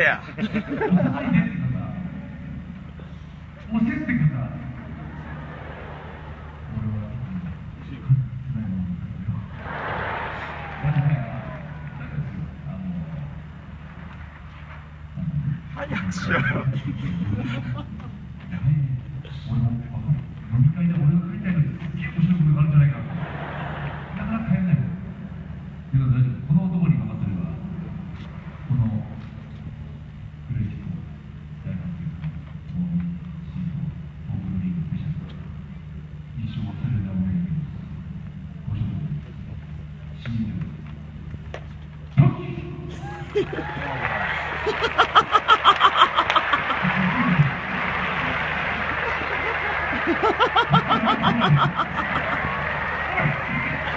や。早くしろよ。飲み会で俺が帰りたいのにすげえ面白いことがあるんじゃないかな。なかなか帰れない。けど大丈夫。この男に任せれば、このクレジット大学生のモーニングシート、トークリーグスペシャル、一生忘れない思い出です。ご所望、シール、ドキ